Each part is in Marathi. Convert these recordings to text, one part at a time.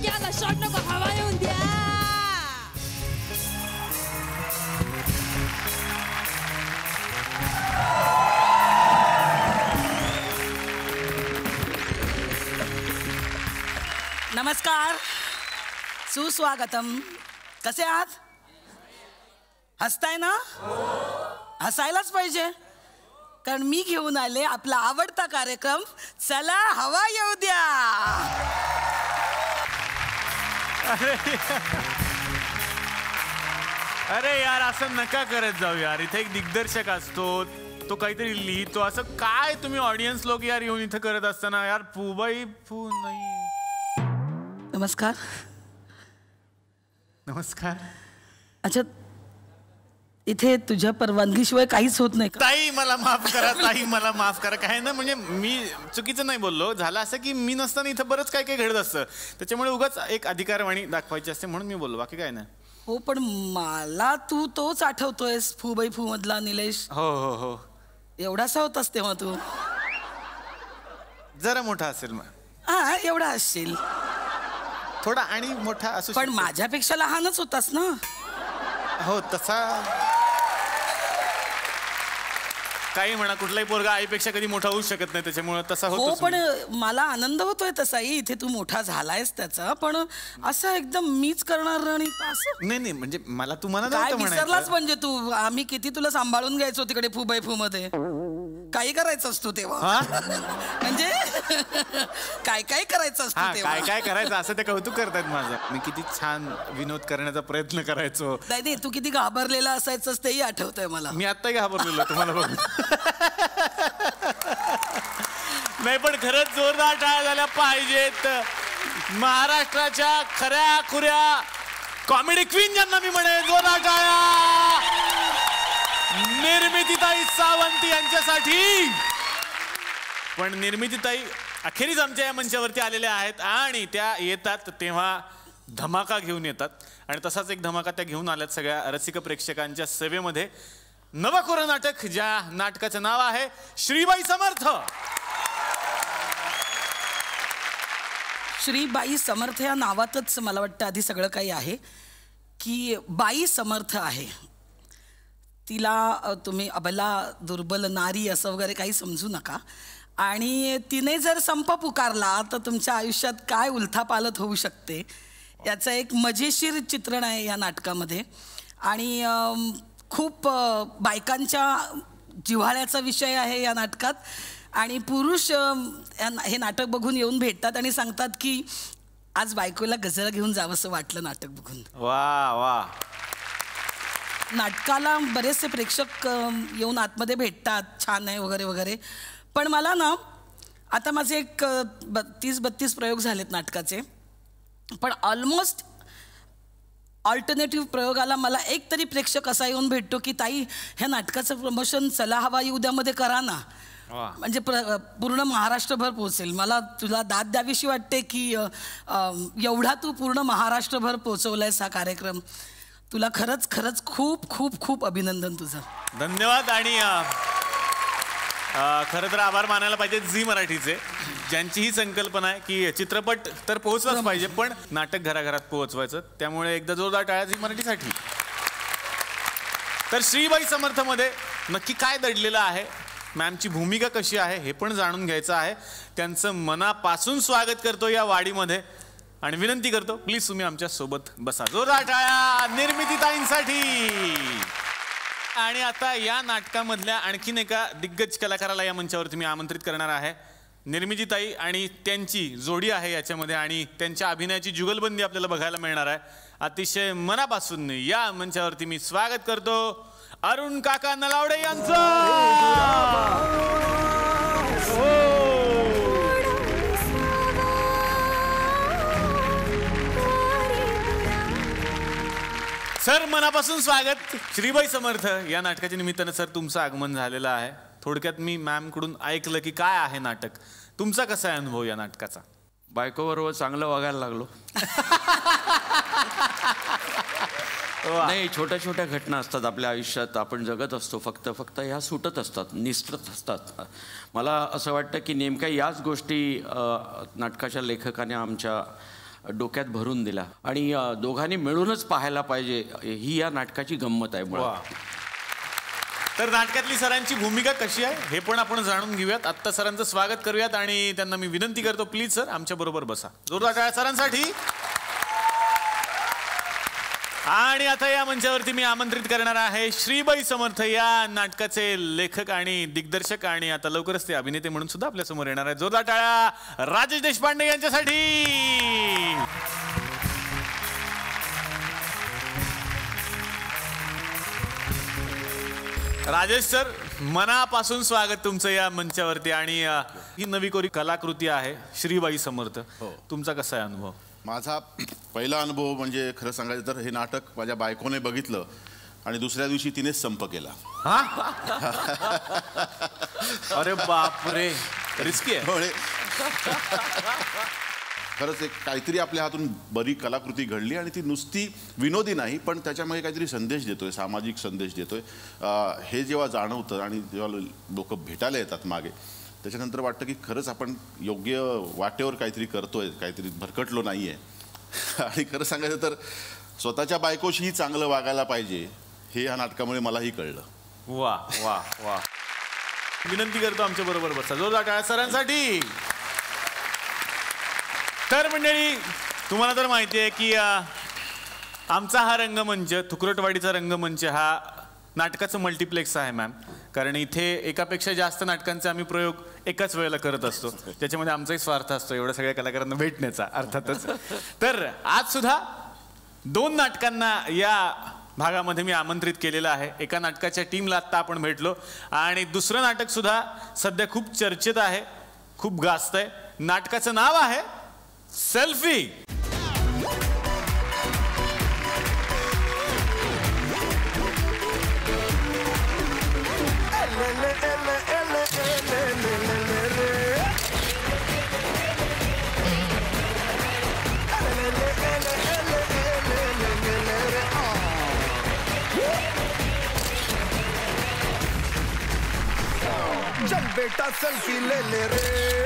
याला शॉट नको, हवा येऊन द्या. नमस्कार, सुस्वागतम. कसे आहात? हसताय ना? हसायलाच पाहिजे, कारण मी घेऊन आले आपला आवडता कार्यक्रम, चला हवा येऊ द्या. अरे यार, असं नका करत जाऊ यार. इथे एक दिग्दर्शक असतो, तो काहीतरी लिहितो. असं काय तुम्ही ऑडियन्स लोक यार येऊन इथं करत असताना यार. फुबाई फू नाही. नमस्कार. नमस्कार. अच्छा, इथे तुझ्या परवानगीशिवाय काहीच होत नाही का? ताई मला माफ करा, ताई मला माफ करा. काय ना, म्हणजे मी चुकीचं नाही बोललो. झालं असं की मी नसताना इथं बरंच काय काय घडत असतं, त्याच्यामुळे उगाच एक अधिकारवाणी दाखवायची असते म्हणून मी बोललो, बाकी काय नाही. हो, पण मला तू तोच आठवतोयस, फू बाई फू मधला निलेश. हो हो हो. एवढासा होतास तेव्हा तू? जरा मोठा असेल मग. हा, एवढा असशील. थोडा आणि मोठा असू पण माझ्यापेक्षा लहानच होतास ना? हो, तसा काही म्हणा, कुठलाही पोरगा आईपेक्षा कधी मोठा होऊ शकत नाही, त्याच्यामुळे तसा होतो. हो, पण मला आनंद होतोय तसाही, इथे तू मोठा झालायस त्याचा. पण असं एकदम मीच करणार आणि असं नाही नाही, म्हणजे मला तुम्हाला काय विसरलाच म्हणजे तू. आम्ही किती तुला सांभाळून घ्यायचो तिकडे फू बाई फू मध्ये. काही करायचं असतो तेव्हा, म्हणजे काय काय करायचं असतं तेव्हा. काय काय करायचं असं ते कौतुक करतायत माझं. मी किती छान विनोद करण्याचा प्रयत्न करायचो. नाही, तू किती घाबरलेला असायचंस तेही आठवतंय मला. मी आत्ताही घाबरलेलो तुम्हाला बघून. नाही, पण खरंच जोरदार टाळ्या झाल्या पाहिजेत महाराष्ट्राच्या खऱ्या खुऱ्या कॉमेडी क्वीन ज्यांना मी म्हणेन. जोरदार टाळ्या निर्मितीताई सावंत यांच्यासाठी. पण निर्मितीताई अखेरीच आमच्या या मंचावरती आलेल्या आहेत आणि त्या येतात तेव्हा धमाका घेऊन येतात. आणि तसाच एक धमाका त्या घेऊन आल्यात सगळ्या रसिक प्रेक्षकांच्या सेवेमध्ये. नवकोरं नाटक, ज्या नाटकाचं नाव आहे श्रीबाई समर्थ. श्रीबाई समर्थ या नावातच मला वाटतं आधी सगळं काही आहे, की बाई समर्थ आहे. तिला तुम्ही अबला दुर्बल नारी असं वगैरे काही समजू नका. आणि तिने जर संप पुकारला तर तुमच्या आयुष्यात काय उलथापालथ होऊ शकते याचं एक मजेशीर चित्रण आहे या नाटकामध्ये. आणि खूप बायकांच्या जिव्हाळ्याचा विषय आहे या नाटकात. आणि पुरुष हे नाटक बघून येऊन भेटतात आणि सांगतात की आज बायकोला गजरा घेऊन जावंसं वाटलं नाटक बघून. वा वा. नाटकाला बरेचसे प्रेक्षक येऊन आतमध्ये भेटतात, छान आहे वगैरे वगैरे. पण मला ना आता माझे एक 30-32 प्रयोग झालेत नाटकाचे, पण ऑलमोस्ट ऑल्टरनेटिव्ह प्रयोगाला मला एक तरी प्रेक्षक असा येऊन भेटतो की ताई ह्या नाटकाचं प्रमोशन चला हवा येऊ द्यामध्ये करा ना, म्हणजे पूर्ण महाराष्ट्रभर पोहोचेल. मला तुला दाद द्यावीशी वाटते की एवढा तू पूर्ण महाराष्ट्रभर पोहोचवलायस हा कार्यक्रम. तुला खरंच खरंच खूप खूप खूप अभिनंदन तुझं. धन्यवाद. आणि खरं तर आभार मानायला पाहिजे झी मराठीचे, ज्यांची ही संकल्पना आहे की चित्रपट तर पोहोचलाच पाहिजे पण नाटक घराघरात पोहोचवायचं. त्यामुळे एकदा जोरदार टाळ्या झी मराठीसाठी. तर श्रीबाई समर्थमध्ये नक्की काय दडलेलं आहे, मॅमची भूमिका कशी आहे हे पण जाणून घ्यायचं आहे. त्यांचं मनापासून स्वागत करतो या वाडीमध्ये आणि विनंती करतो प्लीज तुम्ही आमच्या सोबत बसा. जोरदार टाळ्या निर्मितीताईंसाठी. आणि आता या नाटकामधल्या आणखीन एका दिग्गज कलाकाराला या मंचावरती मी आमंत्रित करणार आहे. निर्मितीताई आणि त्यांची जोडी आहे याच्यामध्ये आणि त्यांच्या अभिनयाची जुगलबंदी आपल्याला बघायला मिळणार आहे. अतिशय मनापासून या मंचावरती मी स्वागत करतो अरुण काका नलावडे यांचं. सर मनापासून स्वागत. श्रीबाई समर्थ या नाटकाच्या निमित्तानं सर तुमचं आगमन झालेलं आहे. थोडक्यात मी मॅम कडून ऐकलं की काय आहे नाटक, तुमचा कसा आहे अनुभव या नाटकाचा? बायकोबरोबर चांगलं वागायला लागलो. नाही, छोट्या छोट्या घटना असतात आपल्या आयुष्यात, आपण जगत असतो, फक्त ह्या सुटत असतात, निसटत असतात. मला असं वाटतं की नेमक्या याच गोष्टी नाटकाच्या लेखकाने आमच्या डोक्यात भरून दिला आणि दोघांनी मिळूनच पाहायला पाहिजे ही या नाटकाची गंमत आहे मुळात. तर नाटकातली सरांची भूमिका कशी आहे हे पण आपण जाणून घेऊयात. आत्ता सरांचं स्वागत करूयात आणि त्यांना मी विनंती करतो, प्लीज सर आमच्या बरोबर बसा. जोरदार टाळ्या सरांसाठी. आणि आता या मंचावरती मी आमंत्रित करणार आहे श्रीबाई समर्थ या नाटकाचे लेखक आणि दिग्दर्शक आणि आता लवकरच ते अभिनेते म्हणून सुद्धा आपल्या समोर येणार आहेत. जोरदार टाळ्या राजेश देशपांडे यांच्यासाठी. राजेश सर, मनापासून स्वागत तुमचं या मंचावरती. आणि ही नवी कोरी कलाकृती आहे श्रीबाई समर्थ. तुमचा कसा आहे अनुभव? माझा पहिला अनुभव म्हणजे खरं सांगायचं तर हे नाटक माझ्या बायकोने बघितलं आणि दुसऱ्या दिवशी तिनेच संप केला. अरे बापरे, रिस्की आहे. खरंच एक काहीतरी आपल्या हातून बरी कलाकृती घडली आणि ती नुसती विनोदी नाही पण त्याच्यामध्ये काहीतरी संदेश देतोय, सामाजिक संदेश देतोय. हे जेव्हा जाणवतं आणि जेव्हा लोक भेटायला येतात मागे त्याच्यानंतर वाटतं की खरंच आपण योग्य वाटेवर काहीतरी करतोय, काहीतरी भरकटलो नाही आहे. आणि खरं सांगायचं तर स्वतःच्या बायकोशीही चांगलं वागायला पाहिजे हे या नाटकामुळे मलाही कळलं. वा वा वा. विनंती करतो आमच्या बरोबर बसा. जोरदार टाळ्या सरांसाठी. तर मंडळी, तुम्हाला तर माहिती आहे की आमचा हा रंगमंच, थुकरटवाडीचा रंगमंच हा नाटकाचं मल्टिप्लेक्स आहे मॅम. कारण इथे एकापेक्षा जास्त नाटकांचे आम्ही प्रयोग एकाच वेळेला करत असतो. त्याच्यामध्ये आमचाही स्वार्थ असतो एवढ्या सगळ्या कलाकारांना भेटण्याचा अर्थातच. तर आज सुद्धा 2 नाटकांना या भागामध्ये मी आमंत्रित केलेलं आहे. एका नाटकाच्या टीमला आत्ता आपण भेटलो आणि दुसरं नाटक सुद्धा सध्या खूप चर्चेत आहे, खूप गाजत आहे. नाटकाचं नाव आहे सेल्फी. चल बेटा सेल्फी ले ले रे.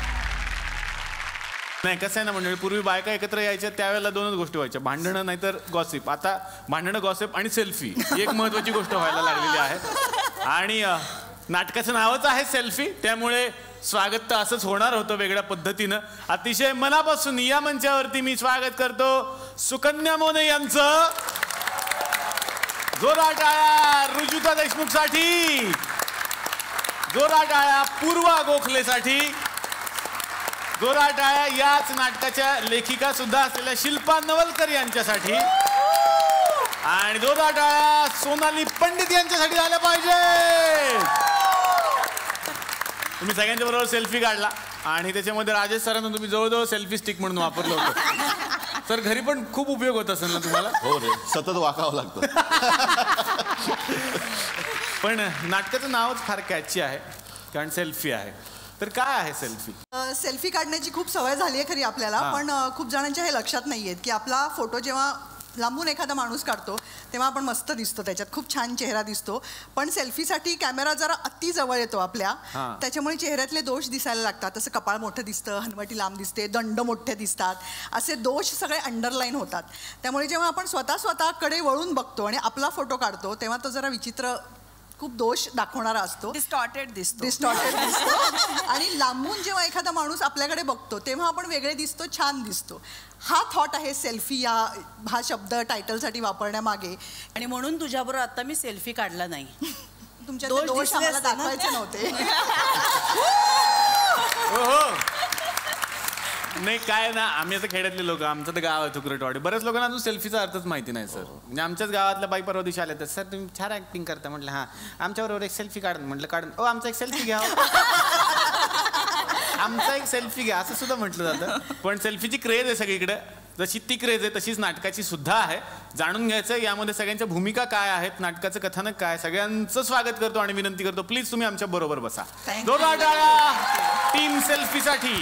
नाही, कसं आहे ना मंडळी, पूर्वी बायका एकत्र यायच्या त्यावेळेला 2च गोष्टी व्हायच्या, भांडणं नाहीतर गॉसिप. आता भांडणं, गॉसिप आणि सेल्फी एक महत्वाची गोष्ट व्हायला लागलेली आहे. आणि नाटकाचं नावच आहे सेल्फी, त्यामुळे स्वागत तर असंच होणार होतं वेगळ्या पद्धतीनं. अतिशय मनापासून या मंचावरती मी स्वागत करतो सुकन्या मोने यांचं. जोरदार टाळ्या रुजुता देशमुख साठी. जोरदार टाळ्या पूर्वा गोखलेसाठी. जोरदार टाळ्या याच नाटकाच्या लेखिका सुद्धा असलेल्या शिल्पा नवलकर यांच्यासाठी. आणि जोरदार टाळ्या सोनाली पंडित यांच्यासाठी झाल्या पाहिजे. तुम्ही सगळ्यांच्या बरोबर सेल्फी काढला आणि त्याच्यामध्ये राजेश सरांना तुम्ही जवळजवळ सेल्फी स्टिक म्हणून वापरलं होतं. सर, घरी पण खूप उपयोग होत असेल ना तुम्हाला? हो रे, सतत वाकावं लागतं. पण नाटकाचं नावच फार कॅची आहे कारण सेल्फी आहे. तर काय आहे सेल्फी? सेल्फी काढण्याची खूप सवय झाली आहे खरी आपल्याला, पण खूप जणांच्या हे लक्षात नाही आहेत की आपला फोटो जेव्हा लांबून एखादा माणूस काढतो तेव्हा आपण मस्त दिसतो, त्याच्यात खूप छान चेहरा दिसतो. पण सेल्फीसाठी कॅमेरा जरा अति जवळ येतो आपल्या, त्याच्यामुळे चेहऱ्यातले दोष दिसायला लागतात. तसं कपाळ मोठं दिसतं, हनवटी लांब दिसते, दंड मोठे दिसतात, असे दोष सगळे अंडरलाईन होतात. त्यामुळे जेव्हा आपण स्वतःकडे वळून बघतो आणि आपला फोटो काढतो तेव्हा तो जरा विचित्र, खूप दोष दाखवणारा असतो, डिस्टॉर्टेड दिसतो. आणि लांबून जेव्हा एखादा माणूस आपल्याकडे बघतो तेव्हा आपण वेगळे दिसतो, छान दिसतो. हा थॉट आहे सेल्फी हा शब्द टायटलसाठी वापरण्यामागे. आणि म्हणून तुझ्याबरोबर आता मी सेल्फी काढला नाही. तुमच्या दोष आम्हाला दाखवायचे नव्हते. नाही, काय ना, आम्ही आता खेड्यातले लोक, आमचं तर गाव आहे थुकरटवाडी. बऱ्याच लोकांना अजून सेल्फीचा अर्थच माहिती नाही सर. म्हणजे आमच्याच गावातल्या बाई परवा दिवशी आल्या तर, सर तुम्ही छान ऍक्टिंग करता. म्हटलं हां, आमच्याबरोबर एक सेल्फी काढ. म्हटलं काढून. ओ, आमचा एक सेल्फी घ्या. आमचा एक सेल्फी घ्या असं सुद्धा म्हटलं जातं. पण सेल्फीची क्रेज आहे सगळीकडे. जशी ती क्रेज आहे तशीच नाटकाची सुद्धा आहे. जाणून घ्यायचं यामध्ये सगळ्यांच्या भूमिका काय आहेत, नाटकाचं कथानक काय. सगळ्यांचं स्वागत करतो आणि विनंती करतो, प्लीज तुम्ही आमच्या बरोबर बसा. जोरदार टाळ्या टीम सेल्फीसाठी.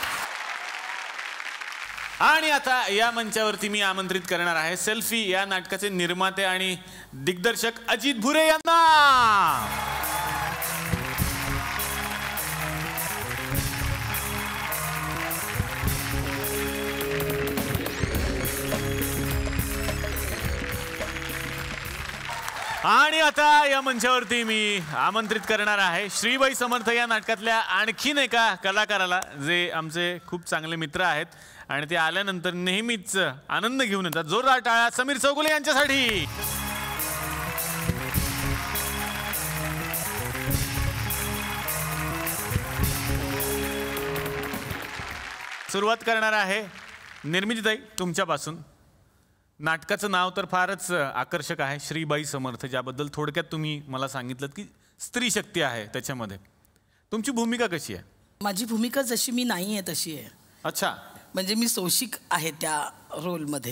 आणि आता या मंचावरती मी आमंत्रित करणार आहे सेल्फी या नाटकाचे निर्माते आणि दिग्दर्शक अजित भुरे यांना. आणि आता या मंचावरती मी आमंत्रित करणार आहे श्रीबाई समर्थ या नाटकातल्या आणखीन एका कलाकाराला, जे आमचे खूप चांगले मित्र आहेत आणि ते आल्यानंतर नेहमीच आनंद घेऊन येतात. जोरदार टाळ्या समीर चौगुले यांच्यासाठी. सुरुवात करणार आहे निर्मितीताई तुमच्यापासून. नाटकाचं नाव तर फारच आकर्षक आहे, श्रीबाई समर्थ, ज्याबद्दल थोडक्यात तुम्ही मला सांगितलं की स्त्री शक्ती आहे त्याच्यामध्ये. तुमची भूमिका कशी आहे? माझी भूमिका जशी मी नाही आहे तशी आहे. अच्छा, म्हणजे मी सोशिक आहे त्या रोलमध्ये.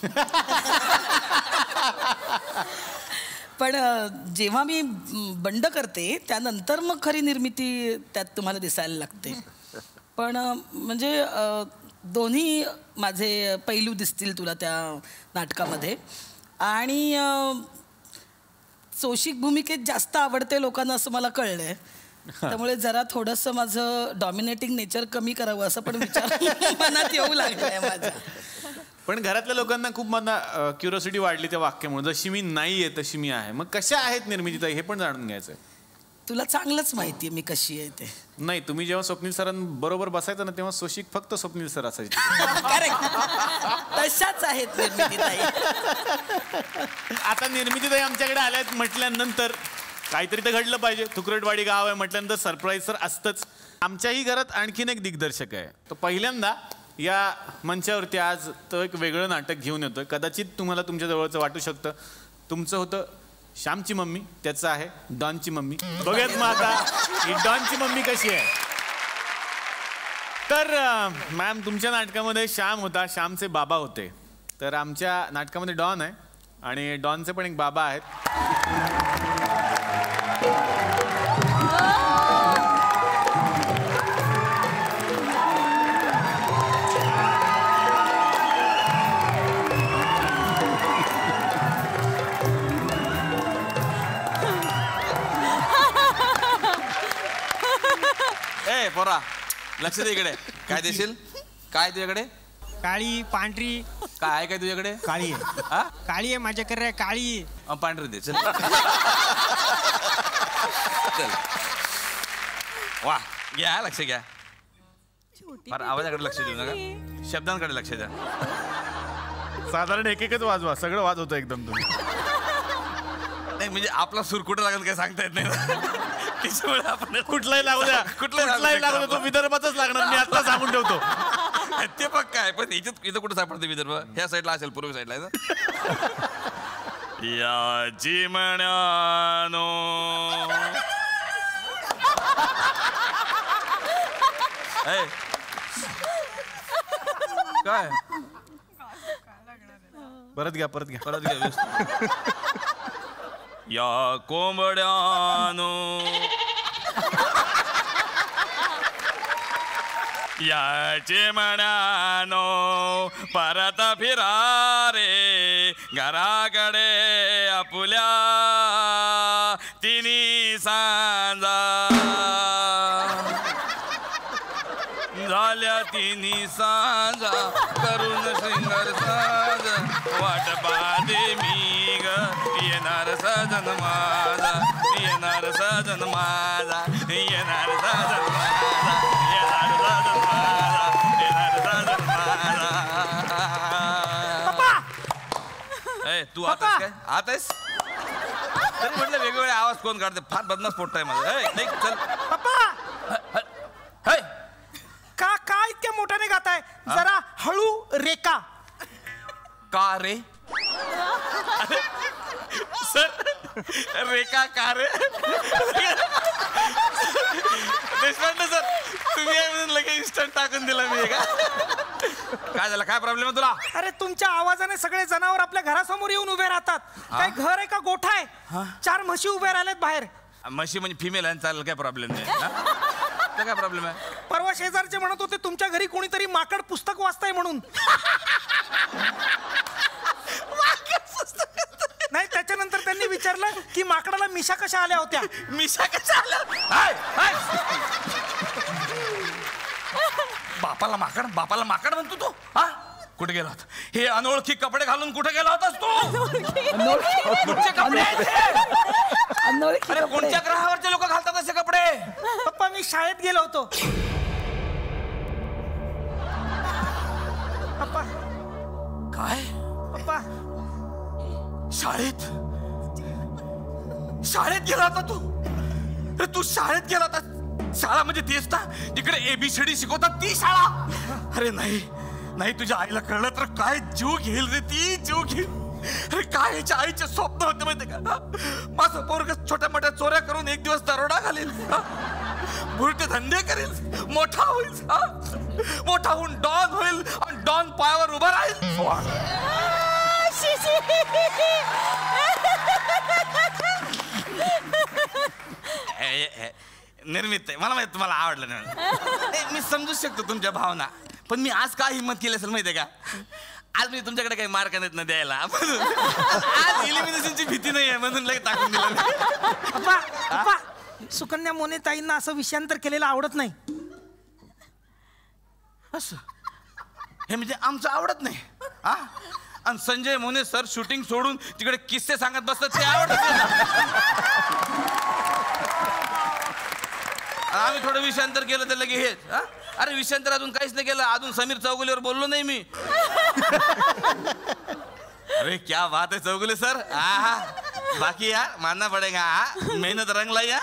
पण जेव्हा मी बंड करते त्यानंतर मग खरी निर्मिती त्यात तुम्हाला दिसायला लागते. पण म्हणजे दोन्ही माझे पैलू दिसतील तुला त्या नाटकामध्ये. आणि सोशिक भूमिकेत जास्त आवडते लोकांना असं मला कळलं आहे. त्यामुळे जरा थोडंसं माझं डॉमिनेटिंग नेचर कमी करावं असं पण विचार मनात येऊ लागलं आहे माझ्या. पण घरातल्या लोकांना खूप मला क्युरिओसिटी वाढली त्या वाक्यामुळे, जशी मी नाही आहे तशी मी आहे. मग कशा आहेत निर्मितीताई हे पण जाणून घ्यायचं आहे. तुला चांगलंच माहिती आहे मी कशी आहे ते. नाही, तुम्ही जेव्हा स्वप्नील सरांबरोबर बसायचं ना तेव्हा सोशिक फक्त स्वप्नील सर असायचे. तशाच आहेत निर्मितीताई. आता निर्मितीताई आमच्याकडे आल्यात म्हटल्यानंतर काहीतरी तर घडलं पाहिजे. तुकरटवाडी गाव आहे म्हटल्यानंतर सरप्राईज तर असतंच. आमच्याही घरात आणखीन एक दिग्दर्शक आहे. तो पहिल्यांदा या मंचावरती आज तो एक वेगळं नाटक घेऊन येतोय. कदाचित तुम्हाला तुमच्या जवळचं वाटू शकतं. तुमचं होतं श्यामची मम्मी, त्याचं आहे डॉनची मम्मी. बघूयात मग आता ही डॉनची मम्मी कशी आहे. तर मॅम, तुमच्या नाटकामध्ये श्याम होता, श्यामचे बाबा होते. तर आमच्या नाटकामध्ये डॉन आहे आणि डॉनचे पण एक बाबा आहेत. पोरा लक्ष दे इकडे. काय देशील? काय तुझ्याकडे? काळी पांढरी काय आहे? काय तुझ्याकडे? काळी आहे. काळी आहे माझ्याकडे. काळी पांढरी दे. चल चल. वा, घ्या लक्ष घ्या. फार आवाजाकडे लक्ष देऊ नका, शब्दांकडे लक्ष द्या. साधारण एक एकच वाजवा, सगळं वाज होतं एकदम. तुम्ही नाही म्हणजे आपला सूर कुठं लागेल काय सांगता येत नाही. त्याच्यामुळे आपण कुठलाही लागू द्या, कुठलाही लागू द्या, तो विदर्भातच लागणार. मी आता सांगून ठेवतो. ते पक्का आहे. पण इथं कुठं सापडते विदर्भ? ह्या साईडला असेल, पूर्व साईडला. याची म्हणानो काय परत घ्या, परत घ्या, परत घ्या. या कोंबड्यानो याचे म्हणानो परत फिरा रे घराकडे आपुल्या तिन्ही सांजा झाल्या. तिन्ही सांजा करून श्रृंगार साज वाट पाहते मी ग येणार सजन माझा, येणार सजन माझा, येणार सजन माझा, येणार सजन माझा, येणार सजन माझा. ए तू आत आहेस काय? आत आहेस तरी म्हटलं वेगवेगळे आवाज कोण काढते? फार बदमाश पोट आहे माझं. नाही चल पप्पा. का इतक्या मोठ्याने गाताय? जरा हळू रेका. का रे? सर रेखा का रे? देशपांडे सर, तुम्ही लगेच इन्स्टंट टाकून दिला मी का? काय झालं? काय प्रॉब्लेम आहे तुला? अरे तुमच्या आवाजाने सगळे जनावर आपल्या घरासमोर येऊन उभे राहतात. काय घर आहे का गोठा आहे? 4 म्हशी उभे राहिल्यात बाहेर. म्हशी म्हणजे फिमेल आहे, चालेल, काय प्रॉब्लेम नाही. काय प्रॉब्लेम आहे? परवा शेजारचे म्हणत होते तुमच्या घरी कोणीतरी माकड पुस्तक वाचताय म्हणून. नाही, त्याच्यानंतर त्यांनी विचारलं की माकडाला मिशा कशा आल्या होत्या. मिशा कशा आल्या? बापाला माकड म्हणतो तू? हा कुठे गेला होता? हे अनोळखी कपडे घालून कुठे गेला होतास तू? कुठचे कपडे आहेत हे? अरे कोणत्या ग्रहावरचे लोक घालतात असे कपडे? पप्पा मी शाळेत गेलो होतो. पप्पा. काय? पप्पा शाळेत गेला होता तू? अरे तू शाळेत गेला होता? शाळा म्हणजे तेच ना तिकडे ABCD शिकवतात ती शाळा? अरे नाही तुझ्या आईला कळलं तर काय जीव घेईल रे ती, जीव घेईल. अरे काय याच्या आईचे स्वप्न होते माहिती का? माझं पोरग छोट्या मोठ्या चोऱ्या करून एक दिवस दरोडा घालेल, बुरटे धंदे करेल, मोठा होईल, मोठा होऊन डॉन होईल आणि डॉन पायावर उभा राहील. निर्मित आहे मला माहिती, तुम्हाला आवडलं नाही. मी समजू शकतो तुमच्या भावना, पण मी आज काय हिंमत केली असेल माहितीये का? आज मी तुमच्याकडे काही मार्क नाहीत ना द्यायला. आज इलिमिनेशनची भीती नाही आहे म्हणून लगेच टाकून दिलं. पप्पा सुकन्या मोने ताईंना असं विषयांतर केलेलं आवडत नाही. असं हे म्हणजे आमचं आवडत नाही हा? आणि संजय मोने सर शूटिंग सोडून तिकडे किस्से सांगत बसतात ते आवडत. आम्ही थोडं विषयांतर केलं तर लगे हेच. अरे विषयांतर अजून काहीच नाही केलं, अजून समीर चौगुलेवर बोललो नाही मी. अरे क्या बात है चौगुले सर. बाकी यार मानना पडेगा, मेहनत रंगला या.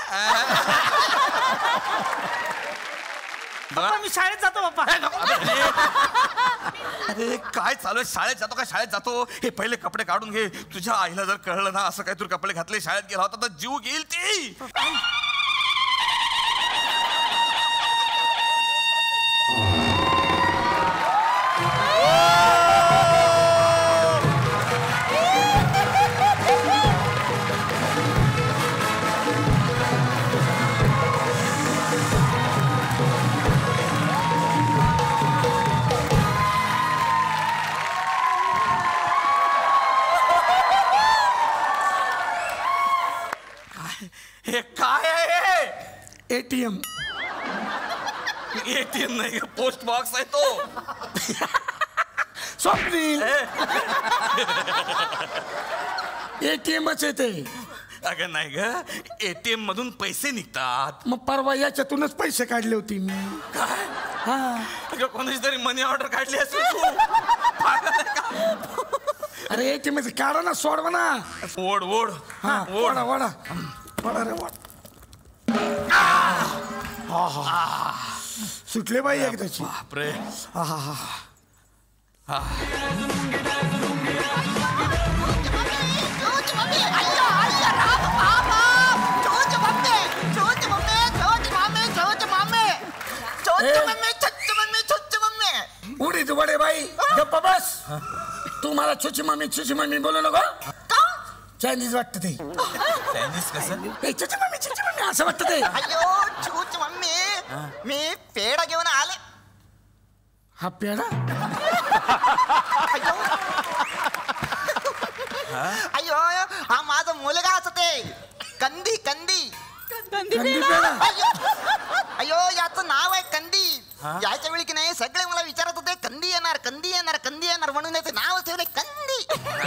मी शाळेत जातो पप्पा. अरे काय चालू आहे? शाळेत जातो का? शाळेत जातो. हे पहिले कपडे काढून घे. तुझ्या आईला जर कळलं ना असं काही तू कपडे घातले शाळेत गेला होता तर जीव घेईल ती. हे काय आहे? ATM. ATM नाही, पोस्ट बॉक्स आहे तो. स्वप्नील ATMच येते. अगं नाही ग, ATM मधून पैसे निघतात. मग परवा याच्यातूनच पैसे काढले होते मी. काय? हा कोणाची तरी मनी ऑर्डर काढली असेल तू. अरे ATM काढा ना, सोडवा ना. ओढ ओढ. हा वडा वडा वडा रे वडा. सुटले बाई एकदाची. बापरे. उडीद वडे बाई गप्पा बस. तू मला छुची मम्मी बोलू नको. चायनीज वाटत ते. चायनीज कसं? छुची मम्मी असं वाटत ते. अयो छुच मम्मी मी पेढा घेऊन आले. हा पेढा? अयो हा माझा मुलगा असं ते कंदी कंदी. अयो याचं नाव आहे कंदी. याच्या वेळी की नाही सगळे मला विचारत होते कंदी येणार कंदी येणार कंदी येणार म्हणून ते नाव ठेवले कंदी.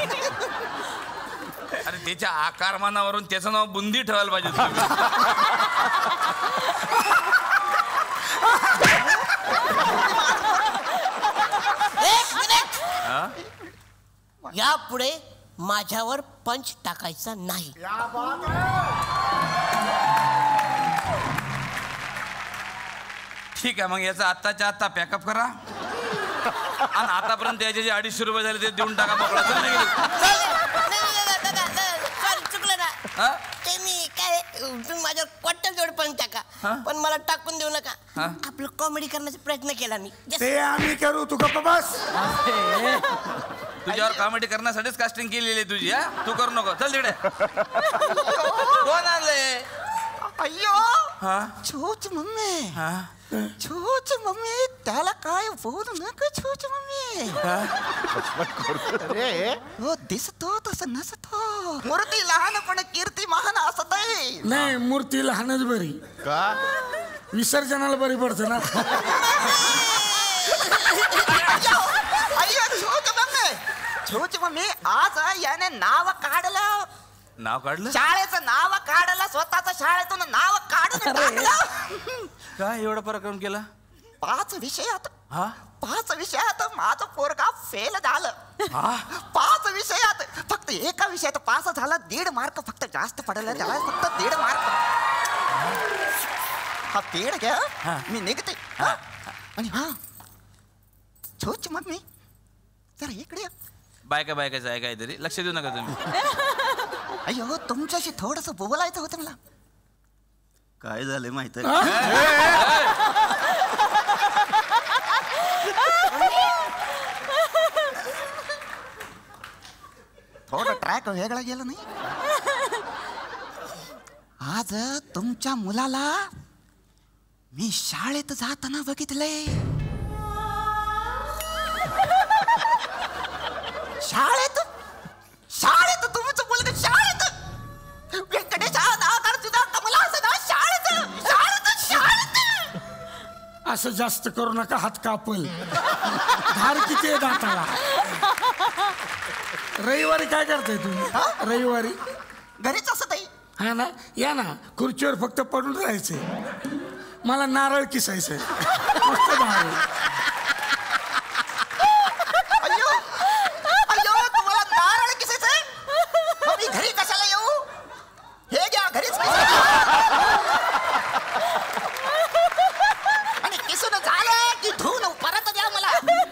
अरे त्याच्या आकारमानावरून त्याचं नाव बुंदी ठेवायला पाहिजे. एक मिनिट. यापुढे माझ्यावर पंच टाकायचा नाही. ठीक आहे मग याचा आत्ताच्या आत्ता पॅकअप करा आणि आतापर्यंत याचे जे 250 रुपये झाले ते देऊन टाका. मोकळा. चुकलं ना ते मी काय तुम्ही माझ्यावर क्वार्टर जोड पण टाका पण मला टाकून देऊ नका. आपलं कॉमेडी करण्याचा प्रयत्न केला मी. ते आम्ही करू, तू गप्प बस. तुझ्यावर कॉमेडी करण्यासाठीच कास्टिंग केलेली आहे तुझी. तू करू नको. चल तिकडे. कोण आणले? अय्यो छूच मम्मी. छूच मम्मी त्याला काय बोलू नका. छूच मम्मी अरे हो दिसतो तसं नसतो. मूर्ती लहान पण कीर्ती महान असत आहे. नाही मूर्ती लहानच बरी का? विसर्जनाला बरी पडतं ना. अय्यो छोची मम्मी आज याने नाव काढलं. नाव काढलं? शाळेचं नाव काढलं, स्वतःच शाळेतून नाव काढून टाकलं. काय एवढा पराक्रम केला? 5 विषयात हा 5 विषयात माझं पोरगा फेल झालं. 5 विषयात फक्त एका विषयात पास झाला. 1.5 मार्क फक्त जास्त पडले त्याला, फक्त 1.5 मार्क. हा पेड घ्या, मी निघते. आणि हा छोच मम्मी जरा इकडे या. बायकाचं आहे काहीतरी, लक्ष देऊ नका तुम्ही. अय्यो तुमच्याशी थोडस बोलायचं होतं मला. काय झालंय माहित थोडं ट्रॅक वेगळा गेला नाही. आज तुमच्या मुलाला मी शाळेत जाताना बघितलंय. शाळेत शाळेत तुमचं मुलगा शाळेत व्यंकटेशा नाकार तुझा कमला असं ना शाळेत शाळेत शाळेत. असं जास्त करू नका, हात कापल. धार किती आहे दाताला. रविवारी काय करताय तुम्ही? रविवारी घरीच असत आहे. हा ना, या ना खुर्चीवर फक्त पडून राहायचंय. मला नारळ किसायचंय. मस्त भाव. अय्यो अय्यो तुम्हाला नारळ किसायचंय? मग मी घरी कशाला येऊ? हे घ्या घरीच आणि किसून झालं की धुवून परत द्या मला.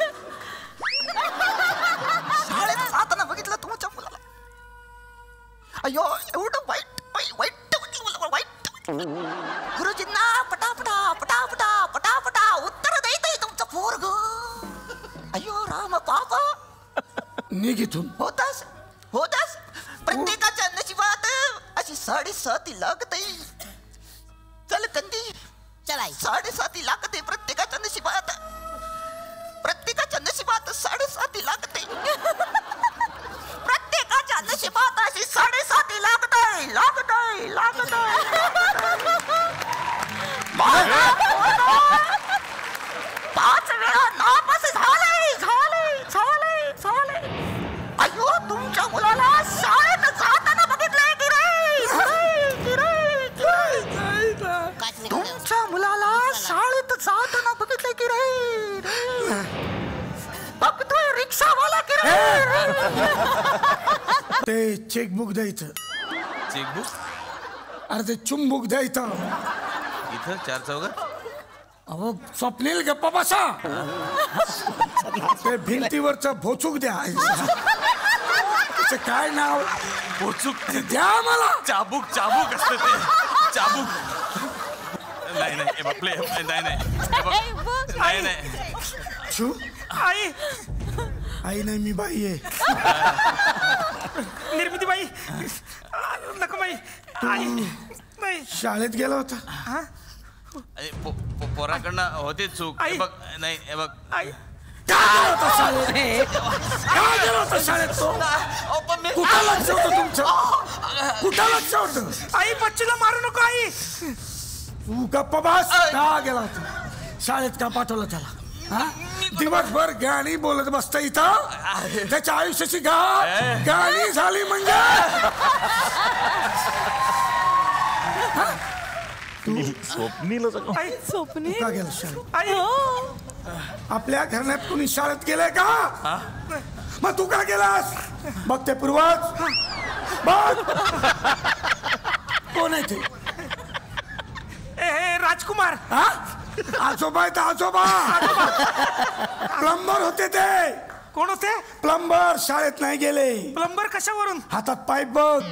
शाळेत जाताना बघितलं तुमच्या मुलाला. अय्यो एवढं वाईट वाईट वाईट. गुरुजींना पटापटा पटापटा पटापटा उत्तर देतय तुमचं पोरग. अय्यो राम पापा. निघ इथून. होतास होतास प्रत्येकाच्या नशिबात अशी 7.5 लागते. चल कंदी चला 7.5 लागते प्रत्येकाच्या नशिबात. प्रत्येकाच्या नशिबात 7.5 लागते. प्रत्येकाच्या नशिबात अशी 7.5 लागते लागते लागते. 5 वेळा नापास झाले झाले झाले झाले. अय्यो तुमच्या मुलाला शाळेत जाताना बघितलंय की रे? तुमच्या मुलाला शाळेत जाताना बघितलंय की रे? बघतोय रिक्षावाला की रे? ते चेकबुक द्यायचं. चेकबुक? अरे ते चुंबुक द्यायचं. इथं 4 चौघात. अहो स्वप्नील गप्पा बसा. ते भिंतीवरचं भोचूक द्या. त्याचं काय नाव? भोचूक द्या मला. चाबूक चाबूक असतं ते. चाबूक. नाही नाही प्ले नाही नाही नाही. छू आई आई नाही मी बाई आहे. निर्मिती बाई नको बाई. आई नाही. शाळेत गेला होता. पोराकडनं होते चूक. आई. बघ नाही हे बघ. आई काय होता शाळेत? काय गेला होता शाळेत तो? कुठं लक्ष होतं तुमचं? कुठं लक्ष होतं? आई बच्चूला मारू नको. आई तू गप्पा बस. का गेला होता शाळेत? का पाठवलं त्याला? हा दिवसभर गाणी बोलत बसता इथं. त्याच्या आयुष्याची गाणी झाली म्हणजे. स्वप्नी का गेला शाळेत? आई आपल्या घराण्यात कुणी शाळेत गेलंय का? मग तू का गेलास? बघ ते पूर्वज. बघ कोण आहे ते? ए राजकुमार. हा आजोबा आहेत आजोबा. प्लंबर होते ते. कोण होते? प्लंबर. शाळेत नाही गेले. प्लंबर कशावरून? हातात पाईप बघ.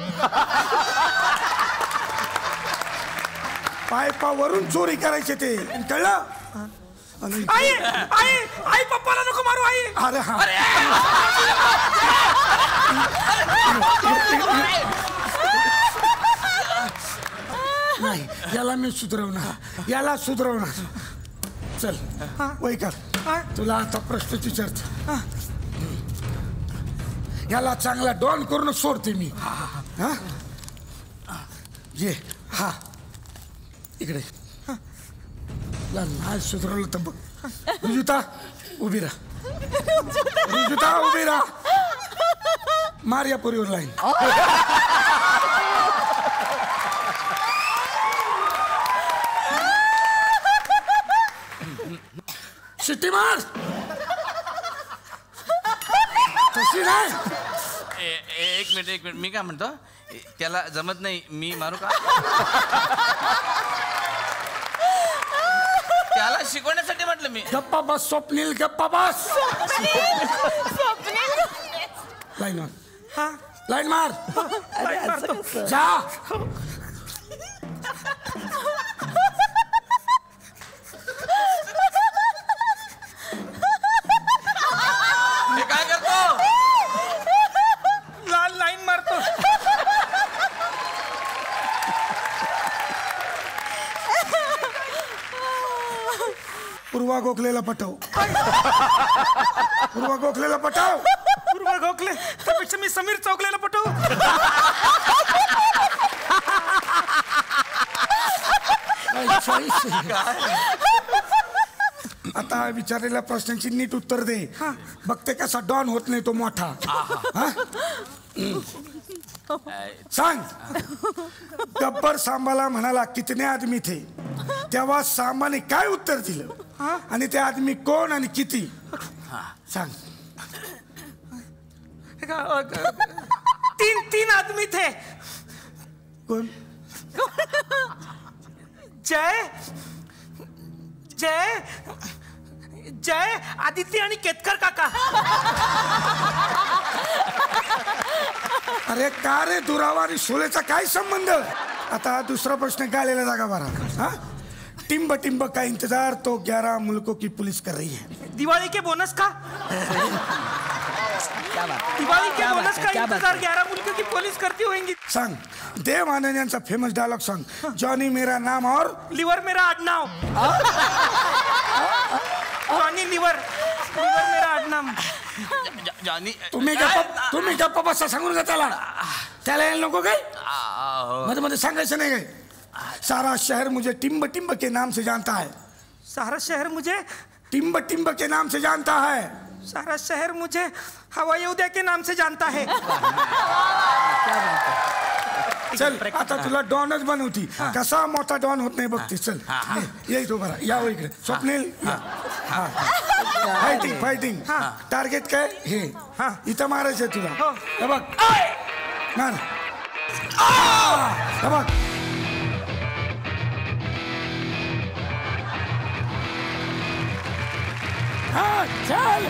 पाईपावरून चोरी करायचे ते. कळलं? आई आई आई पप्पाला नको मारू. आई अरे हा नाही याला मी सुधरवणार. याला सुधरवणार. चल वय कर. तुला आता प्रश्न विचारतो. याला चांगला डॉन करून सोडते मी. हा ये. हा इकडे. नाही सुधरवलं तर बघ. रुजुता उभी राहा. रुजुता उभी राहा. मार या पोरीवर लाईन. शिट्टी मार. तशी नाही. एक मिनिट मी काय म्हणतो, त्याला जमत नाही, मी मारू का? त्याला शिकवण्यासाठी म्हटलं मी. गप्पा बस स्वप्नील, गप्पा बस. लाईन मार. लाईन मार. जा. काय करतो? लाईन मारतो. पूर्वा गोखलेला पटव. पूर्वा गोखलेला पटव. पूर्वा गोखले त्यापेक्षा मी समीर चौकलेला पटवू. आता विचारलेल्या प्रश्नांची नीट उत्तर दे. बघते कसा डॉन होत नाही तो मोठा. सांग. गब्बर सांबाला म्हणाला कितने आदमी थे, तेव्हा सांबाने काय उत्तर दिलं आणि ते आदमी कोण आणि किती? सांग. तीन आदमी थे. कोण? जय जय जय आदित्य आणि केतकर काका. अरे का रे दुरावा आणि शोलेचा काय संबंध? आता दुसरा प्रश्न गालेला जागा बरा. टिम्ब टिम्ब का इंतजार तो 11 मुल्कों की पुलिस कर रही है. दिवाली के बोनस का दिवाली के बोनस का इंतजार 11 मुल्कों की पुलिस करती होंगी. सांग. देव आनंद यांचा फेमस डायलॉग सांग. जॉनी मेरा नाम और लिवर मेरा आडनाव. जॉनी लिवर मेरा आडनाव. जॉनी तुम्ही गप्पा बसा. सांगून का त्याला यायला नको काय? मध्ये मध्ये सांगायचं नाही काय? सारा शहर मुझे टिम्ब टिम्ब के नाम से जानता है. सारा शहर मुझे टिम्ब टिम्ब के नाम से जानता है. सारा शहर मुझे हवाई उद्या के नाम से जानता है. चल आता तुला डॉनच बनवती. कसा मोठा डॉन होत नाही बघते. चल ये तो बरा. या इकडे स्वप्नील. Fighting fighting. टार्गेट काय हे? इथं मारायचं तुला. हे बघ मार. हे बघ. चल.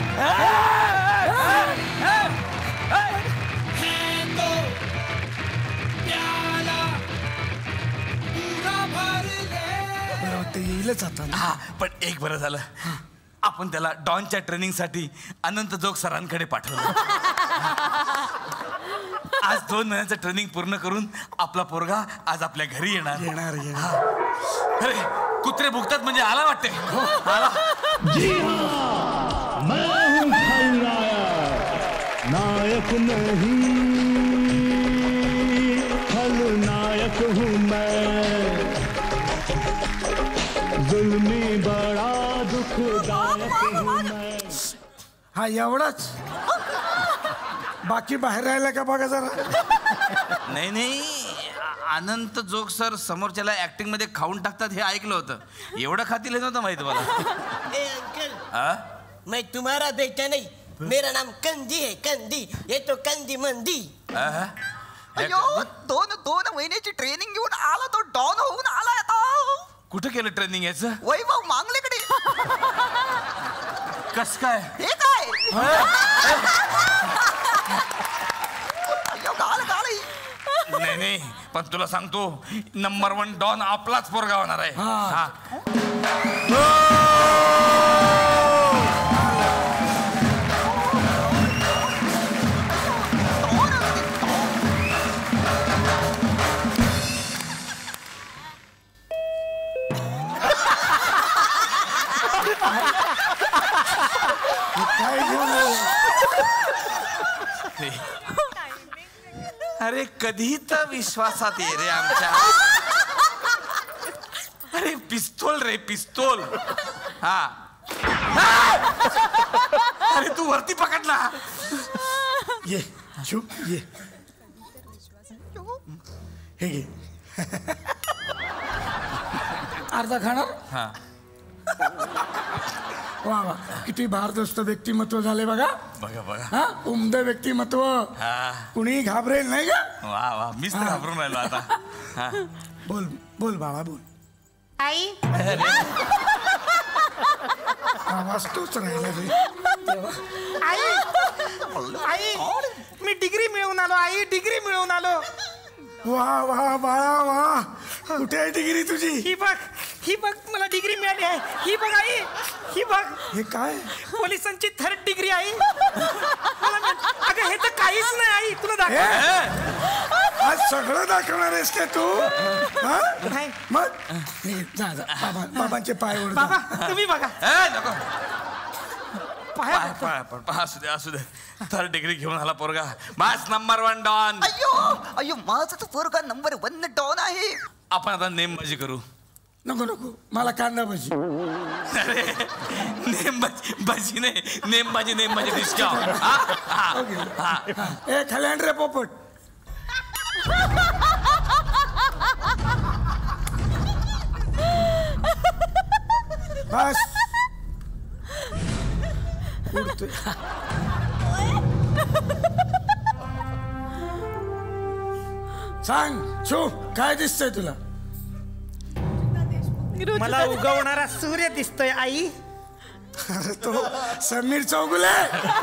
येईलच आता. हा पण एक बरं झालं, आपण त्याला डॉनच्या ट्रेनिंगसाठी अनंत जोग सरांकडे पाठवलं. आज 2 महिन्याचं ट्रेनिंग पूर्ण करून आपला पोरगा आज आपल्या घरी येणार. अरे कुत्रे भुकतात म्हणजे आला वाटते. आला. नायक नहीं खलनायक हूँ मैं, जुल्मी बड़ा दुखदायक हूँ मैं. हा एवढाच. बाकी बाहेर राहिला का बघा जरा. नाही अनंत जोग सर समोरच्याला ऍक्टिंग मध्ये खाऊन टाकतात हे ऐकलं होतं. एवढं खातील हे नव्हतं माहिती मला. ए अंकल, मैं तुम्हारा बेटा नहीं, मेरा नाम कंदी है. कंदी. ये तो कंदी मंदी. अयो 2 महिन्याची ट्रेनिंग घेऊन आला तो डॉन होऊन आला. आता कुठं केलं ट्रेनिंग याचं? वैभव मांगलेकडे. कस काय? हे काय नाही पण तुला सांगतो नंबर 1 डॉन आपलाच पोरगा होणार आहे. अरे कधी तर विश्वासात ये रे आमच्या. अरे पिस्तूल रे पिस्तूल. हा अरे तू वरती पकडला. ये चुप ये हे घे अर्धा खाणार वा वा किती भारदस्त व्यक्तिमत्व झाले बघा बघा बघा हा उमद व्यक्तिमत्व कुणी घाबरेल नाही का वा वा मीच तर घाबरून राहिलो आता बोल बोल बाळा बोल आई आवाज तोच राहिला आई आई मी डिग्री मिळवून आलो आई डिग्री मिळवून आलो वा वा बाळा वा कुठे आहे डिग्री तुझी ही बघ मला डिग्री मिळाली आहे ही बघ आई ही बघ हे काय पोलिसांची 3rd डिग्री आई अगं हे तर काहीच नाही आई तुला दाखव आज सगळं दाखवणार आहेस का तू मग जा बाबांचे पाय ओढ बाबा तुम्ही बघा असू दे 3rd डिग्री घेऊन आला पोरगा माझ नंबर 1 डॉन अयो माझा तर पोरगा नंबर 1 डॉन आहे आपण आता नेमबाजी करू नको मला कांदा भजी अरे नेमबाजी नाही नेमबाजी डिस्काउंट ए खाल्यान रे पोपट बस सांग शो काय दिसतंय तुला मला उगवणारा सूर्य दिसतोय आई अरे तो समीर चौगुले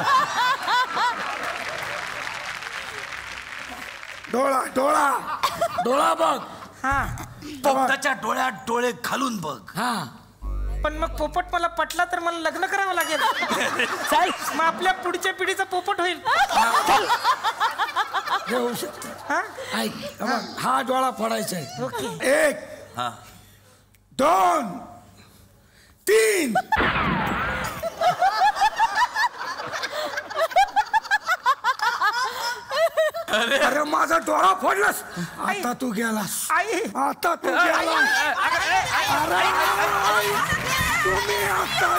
डोळा बघ हा पोपटाच्या डोळ्यात डोळे घालून बघ हा पण मग पोपट मला पटला तर मला लग्न करावं लागेल मग आपल्या पुढच्या पिढीचा पोपट होईल होऊ शकतो हा डोळा फोडायचा आहे 1 2 3 अरे माझा डोळा फोडलास आता तू गेलास आता तू गेलास तुम्ही आता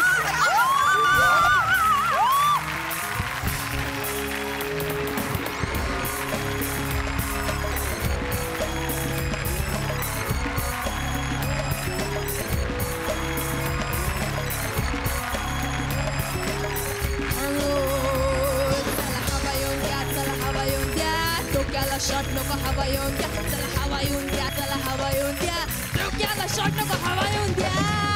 शॉट नको हवा येऊन द्या चला हवा येऊन द्या चला हवा येऊन द्या डोक्याला शॉट नको हवा येऊन द्या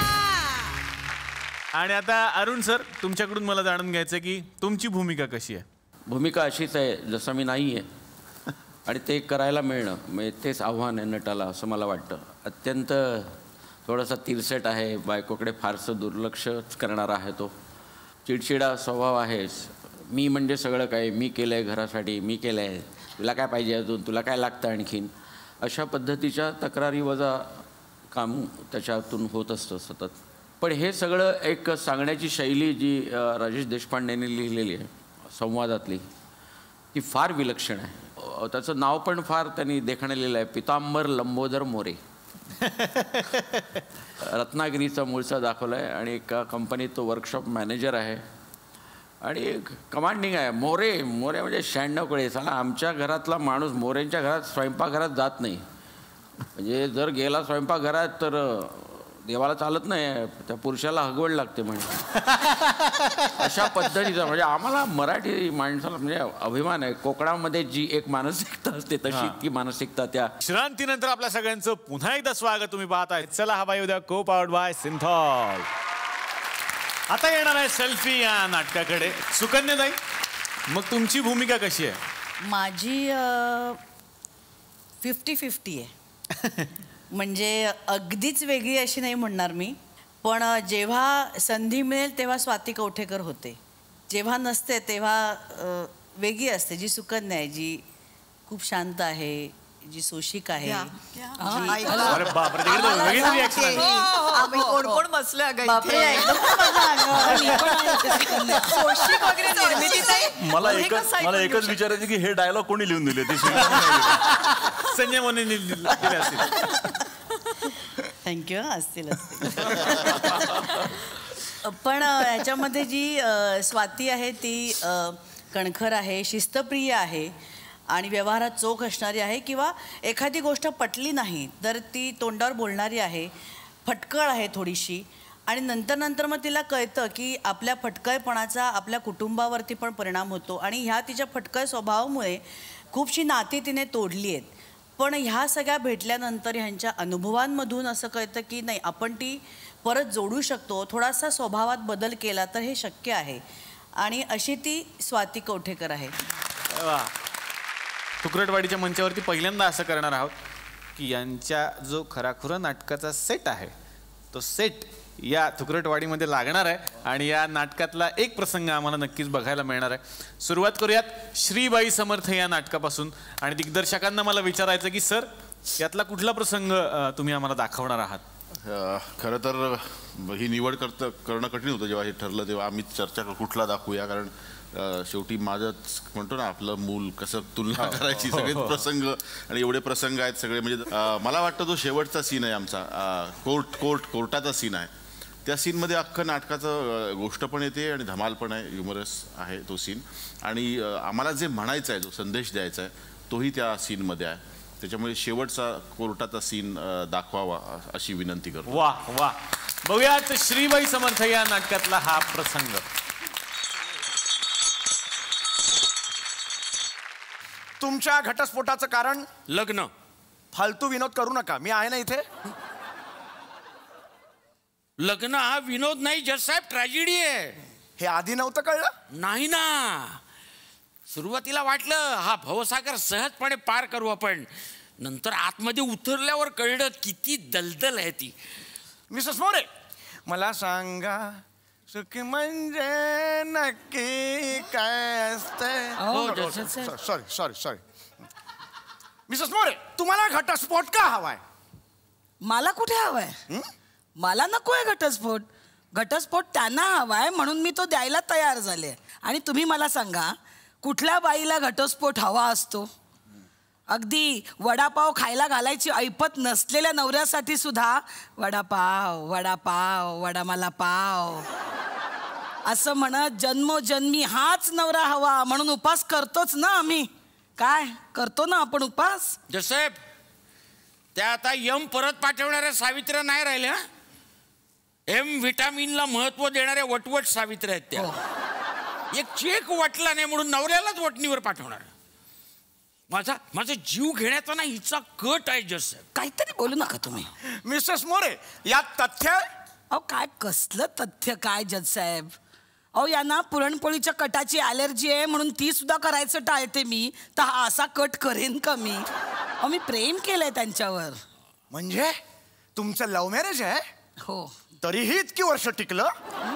आणि आता अरुण सर तुमच्याकडून मला जाणून घ्यायचं की तुमची भूमिका कशी आहे भूमिका अशीच आहे जसं मी नाही आहे आणि ते करायला मिळणं म्हणजे तेच आव्हान आहे नटाला असं मला वाटतं अत्यंत थोडासा तिरसट आहे बायकोकडे फारसं दुर्लक्षच करणारा आहे तो चिडचिडा स्वभाव आहे मी म्हणजे सगळं काय मी केलं आहे घरासाठी मी केलं आहे तुला काय पाहिजे अजून तुला काय लागतं आणखीन अशा पद्धतीच्या तक्रारी वजा काम त्याच्यातून होत असतं सतत पण हे सगळं एक सांगण्याची शैली जी राजेश देशपांडेंनी लिहिलेली आहे संवादातली ती फार विलक्षण आहे त्याचं नाव पण फार त्यांनी देखणलेलं आहे पितांबर लंबोदर मोरे रत्नागिरीचा मूळचा दाखवला आहे आणि एका कंपनीत तो वर्कशॉप मॅनेजर आहे आणि कमांडिंग आहे मोरे म्हणजे 96 कळे साला आमच्या घरातला माणूस मोरेंच्या घरात स्वयंपाकघरात जात नाही म्हणजे जर गेला स्वयंपाकघरात तर देवाला चालत नाही त्या पुरुषाला हगवड लागते म्हणजे अशा पद्धतीचा म्हणजे आम्हाला मराठी माणसाला म्हणजे अभिमान आहे कोकणामध्ये जी एक मानसिकता असते तशी ती मानसिकता त्या श्रांतीनंतर आपल्या सगळ्यांचं पुन्हा एकदा स्वागत तुम्ही पाहताय चला हवा येऊ द्या को पावर्ड बाय सिंथॉल आता येणार आहे सेल्फी या नाटकाकडे सुकन्याताई मग तुमची भूमिका कशी आहे माझी 50-50 आहे म्हणजे अगदीच वेगळी अशी नाही म्हणणार मी पण जेव्हा संधी मिळेल तेव्हा स्वाती कवठेकर होते जेव्हा नसते तेव्हा वेगळी असते जी सुकन्या आहे जी खूप शांत आहे जी सोशिक आहे कोण बसलं मला एकच विचारायचं की हे डायलॉग कोणी लिहून दिले ते संजय मोने दिले असतील थँक्यू असतील पण ह्याच्यामध्ये जी स्वाती आहे ती कणखर आहे, शिस्तप्रिय आहे आणि व्यवहारात चोख असणारी आहे, किंवा एखादी गोष्ट पटली नाही तर ती तोंडावर बोलणारी आहे, फटकळ आहे थोडीशी, आणि नंतर मग तिला कळतं की आपल्या फटकळपणाचा आपल्या कुटुंबावरती पण परिणाम होतो, आणि ह्या तिच्या फटकळ स्वभावामुळे खूपशी नाती तिने तोडली आहेत. पण ह्या सगळ्या भेटल्यानंतर ह्यांच्या अनुभवांमधून असं कळतं की नाही, आपण ती परत जोडू शकतो, थोडासा स्वभावात बदल केला तर हे शक्य आहे. आणि अशी ती स्वाती कवठेकर आहे. तुकरटवाडीच्या मंचावरती पहिल्यांदा असं करणार आहोत की यांच्या जो खराखुरा नाटकाचा सेट आहे तो सेट या तुकरटवाडीमध्ये लागणार आहे, आणि या नाटकातला एक प्रसंग आम्हाला नक्कीच बघायला मिळणार आहे. सुरुवात करूयात श्रीबाई समर्थ या नाटकापासून. आणि दिग्दर्शकांना मला विचारायचं की सर, यातला कुठला प्रसंग तुम्ही आम्हाला दाखवणार आहात? खरं तर ही निवड करणं कठीण होतं. जेव्हा हे ठरलं तेव्हा आम्ही चर्चा कुठला दाखवूया, कारण शेवटी माझंच म्हणतो ना, आपलं मूल कसं तुलना करायची, सगळे प्रसंग आणि एवढे प्रसंग आहेत सगळे. म्हणजे मला वाटतं तो शेवटचा सीन आहे आमचा, कोर्टाचा सीन आहे. त्या सीनमध्ये अख्खं नाटकाचं गोष्ट पण येते आणि धमाल पण आहे, ह्युमरस आहे तो सीन. आणि आम्हाला जे म्हणायचं आहे, जो संदेश द्यायचा आहे तोही त्या सीनमध्ये आहे. त्याच्यामुळे शेवटचा कोर्टाचा सीन दाखवावा अशी विनंती करतो. वा वा, बघूयात श्रीबाई समर्थ या नाटकातला हा प्रसंग. तुमच्या घटस्फोटाचं कारण लग्न. फालतू विनोद करू नका, मी आहे ना इथे. लग्न हा विनोद नाही जजसाहेब, ट्रॅजेडी आहे. हे आधी नव्हतं कळलं? नाही ना, सुरुवातीला वाटलं हा भवसागर सहजपणे पार करू आपण, नंतर आतमध्ये उतरल्यावर कळलं किती दलदल आहे ती. मिसेस मोरे, मला सांगा सुख म्हणजे नक्की काय असते? सॉरी मिसेस मोरे, तुम्हाला घटस्फोट का हवाय? मला कुठे हवाय? मला नकोय घटस्फोट. घटस्फोट त्यांना हवाय म्हणून मी तो द्यायला तयार झाले. आणि तुम्ही मला सांगा, कुठल्या बाईला घटस्फोट हवा असतो? अगदी वडापाव खायला घालायची ऐपत नसलेल्या नवऱ्यासाठी सुद्धा वडापाव वडापाव वडा मला पाव असं म्हणत जन्मोजन्मी हाच नवरा हवा म्हणून उपास करतोच ना आम्ही. काय करतो ना आपण उपास? जसेब, त्या आता यम परत पाठवणाऱ्या सावित्र्या नाही राहिल्या. एम व्हिटॅमिनला महत्व देणाऱ्या वटवट सावित्र्या आहेत त्या. एक चेक वाटला नाही म्हणून नवऱ्यालाच वटणीवर पाठवणार. माझा जीव घेण्याचा ना हिचा कट आहे. जसेब, काहीतरी बोलू नका तुम्ही. मिसेस मोरे, यात तथ्य? अहो काय कसलं तथ्य काय जजसाहेब? अहो यांना पुरणपोळीच्या कटाची ॲलर्जी आहे म्हणून ती सुद्धा करायचं टाळते मी, तर हा असा कट करेन का मी? अहो मी प्रेम केलंय त्यांच्यावर. म्हणजे तुमचं लव्ह मॅरेज आहे? हो. तरीही इतकी वर्ष टिकलं?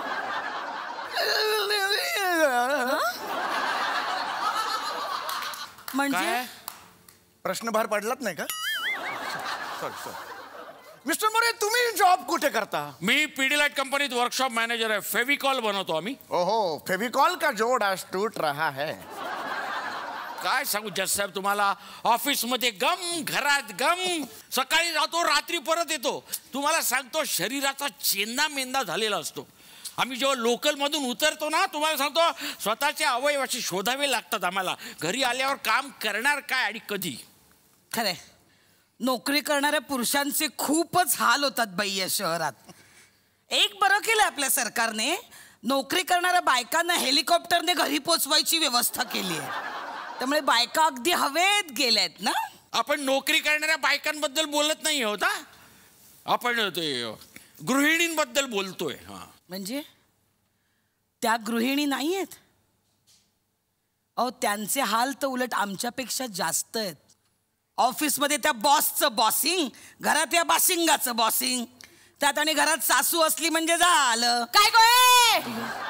म्हणजे प्रश्न बाहेर पडलाच नाही का? सॉरी. मिस्टर मोरे, तुम्ही जॉब कुठे करता? मी पीडीलाइट कंपनीत वर्कशॉप मॅनेजर आहे. फेविकॉल बनवतो आम्ही. ओहो, फेविकॉल का जोड आज टूट रहा है. काय सांगू जजसाहेब तुम्हाला, ऑफिसमध्ये गम, घरात गम. सकाळी जातो, रात्री परत येतो. तुम्हाला सांगतो शरीराचा चेंदा मेंदा झालेला असतो. आम्ही जेव्हा लोकलमधून उतरतो ना, तुम्हाला सांगतो स्वतःचे अवयव असे शोधावे लागतात आम्हाला. घरी आल्यावर काम करणार काय आणि कधी? खरंय, नोकरी करणाऱ्या पुरुषांचे खूपच हाल होतात बाई या शहरात. एक बरं केलं आपल्या सरकारने, नोकरी करणाऱ्या बायकांना हेलिकॉप्टरने घरी पोचवायची व्यवस्था केली आहे. त्यामुळे बायका अगदी हवेत गेल्यात ना. आपण नोकरी करणाऱ्या बायकांबद्दल बोलत नाही आहोत. आपण ते गृहिणींबद्दल बोलतोय. म्हणजे त्या गृहिणी नाही आहेत? अहो त्यांचे हाल तर उलट आमच्यापेक्षा जास्त आहेत. ऑफिसमध्ये त्या बॉसचं बॉसिंग, घरात या बाशिंगाचं बॉसिंग, त्यात आणि घरात सासू असली म्हणजे झालं. काय गोळे,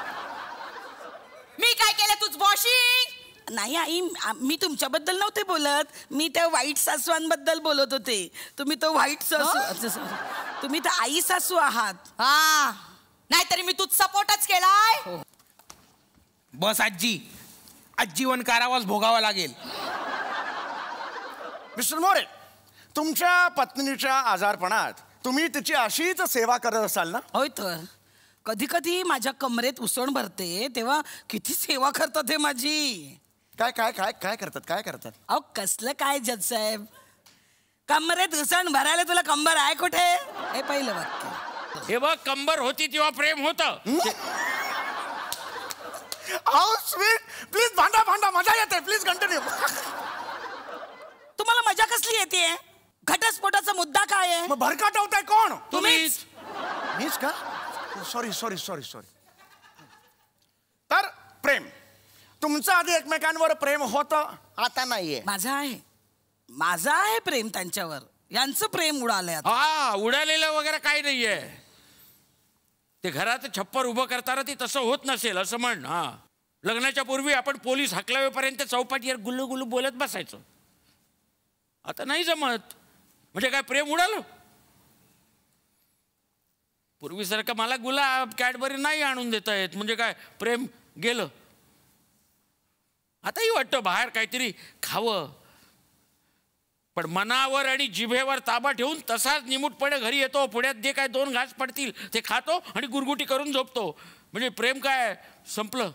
मी काय केलं तुझ बॉशिंग? नाही आई, मी तुमच्याबद्दल नव्हते बोलत, मी त्या वाईट सासूंबद्दल बोलत होते. तुम्ही तो वाईट सासू, तुम्ही तर आई सासू आहात. हा, नाहीतरी मी तूच सपोर्टच केलाय. बस आजी, आजीवन कारावास भोगावा लागेल. मिस्टर मोरे, तुमच्या पत्नीच्या आजारपणात तुम्ही तिची अशीच सेवा करत असाल ना? होय तर. कधी कधी माझ्या कमरेत उसण भरते तेव्हा किती सेवा करतात हे माझी. काय काय काय काय करतात काय करतात? अहो कसलं काय जज साहेब, कमरेत उसण भरायला तुला कंबर आहे कुठे? हे पहिलं वाक्य. हे बघ, कंबर होती तेव्हा प्रेम होतं. अहो स्वीट, प्लीज भांडा भांडा, मजा येते, प्लीज कंटिन्यू. तुम्हाला मजा कसली येते? घटस्फोटाचा मुद्दा काय आहे? मग भरकटवताय कोण? तुम्हीच. मीच का? Sorry sorry sorry sorry. तर प्रेम तुमचं आधी एकमेकांवर प्रेम होतं, आता नाहीये. माझं आहे प्रेम त्यांच्यावर. यांचं प्रेम उडालंय आता. हा, उडालेलं वगैरे काही नाहीये. ते घरात छप्पर उभं करताना ते तसं होत नसेल असं म्हण. हा, लग्नाच्या पूर्वी आपण पोलीस हकलावेपर्यंत चौपाटीवर गुल्लू गुल्लू बोलत बसायचो. आता नाही जमत. म्हणजे काय प्रेम उडालं? पूर्वीसारखं मला गुलाब कॅडबरी नाही आणून देता येत. म्हणजे काय प्रेम गेलं? आताही वाटतं बाहेर काहीतरी खावं, पण मनावर आणि जिभेवर ताबा ठेवून तसाच निमूटपणे घरी येतो. पुण्यात जे काय 2 घास पडतील ते खातो आणि गुरगुटी करून झोपतो. म्हणजे प्रेम काय संपलं?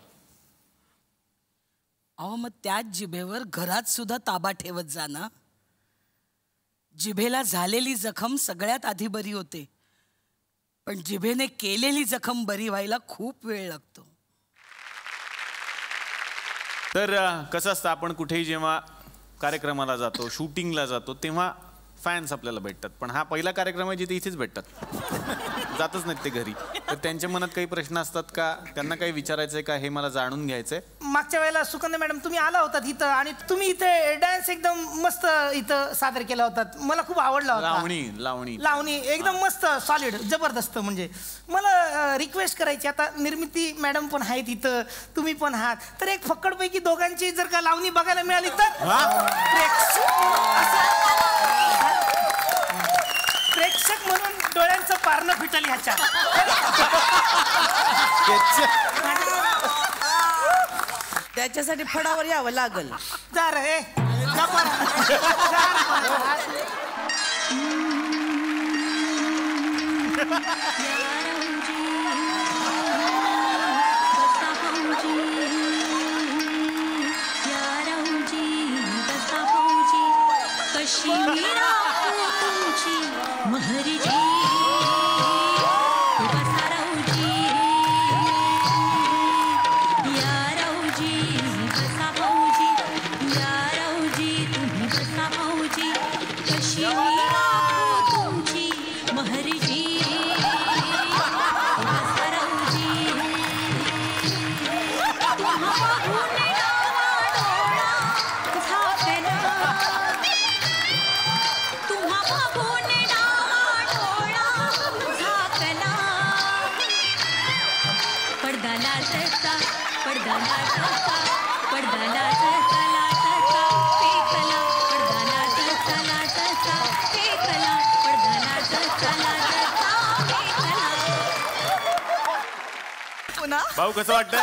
अहो मग त्याच जिभेवर घरात सुद्धा ताबा ठेवत जा ना. जिभेला झालेली जखम सगळ्यात आधी बरी होते, पण जिभेने केलेली जखम बरी व्हायला खूप वेळ लागतो. तर कसं असतं, आपण कुठेही जेव्हा कार्यक्रमाला जातो, शूटिंगला जातो, तेव्हा फॅन्स आपल्याला भेटतात. पण हा पहिला कार्यक्रम आहे जिथे इथेच भेटतात, जातच नाहीत ते घरी. तर त्यांच्या मनात काही प्रश्न असतात का? त्यांना काही विचारायचंय का? हे मला जाणून घ्यायचंय. मागच्या वेळेला सुकन्या मॅडम तुम्ही आला होतात इथं आणि तुम्ही इथे डान्स एकदम मस्त इथं सादर केला होता. मला खूप आवडला होता. लावणी एकदम मस्त सॉलिड जबरदस्त. म्हणजे मला रिक्वेस्ट करायची, आता निर्मिती मॅडम पण आहेत इथं, तुम्ही पण आहात, तर एक फक्कडपैकी दोघांची जर का लावणी बघायला मिळाली तर प्रेक्षक म्हणून डोळ्यांचं पारणं फिटल ह्याच्या. त्याच्यासाठी फडावर यावं लागल. जा रे भाऊ कसं वाटतंय?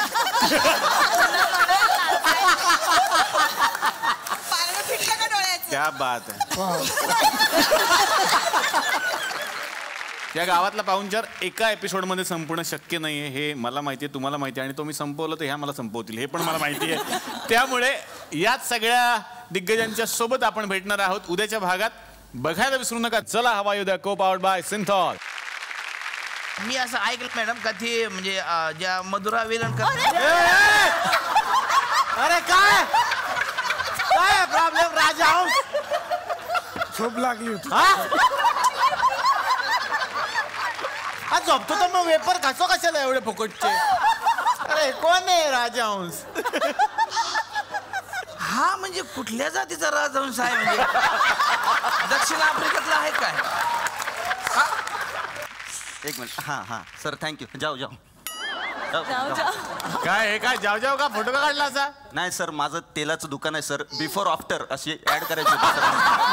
क्या बात आहे. या गावातला पाहुणचार एका एपिसोडमध्ये संपणं शक्य नाहीये, हे मला माहिती आहे, तुम्हाला माहिती आहे, आणि तो मी संपवलं तर ह्या मला संपवतील हे पण मला माहिती आहे. त्यामुळे याच सगळ्या दिग्गजांच्या सोबत आपण भेटणार आहोत उद्याच्या भागात. बघायला विसरू नका. चला हवा येऊ द्या, को पावर्ड बाय सिंथॉल. मी असं ऐकलं मॅडम का ते म्हणजे ज्या मधुरा वेलणकर. अरे काय काय प्रॉब्लेम राजा? झोप लागली होती. झोपतो तर मग वेपर खासो कशाला एवढे फुकटचे? अरे कोण आहे राजहंस? हा म्हणजे कुठल्या जातीचा राजहंस आहे? म्हणजे दक्षिण आफ्रिकेतला आहे काय? एक मिनिट. हां हां सर, थँक्यू. जाऊ जाऊ काय हे काय जाऊ जाऊ का फोटो का काढला असा? नाही सर, माझं तेलाचं दुकान आहे सर. बिफोर आफ्टर अशी ऍड करायची होती सर.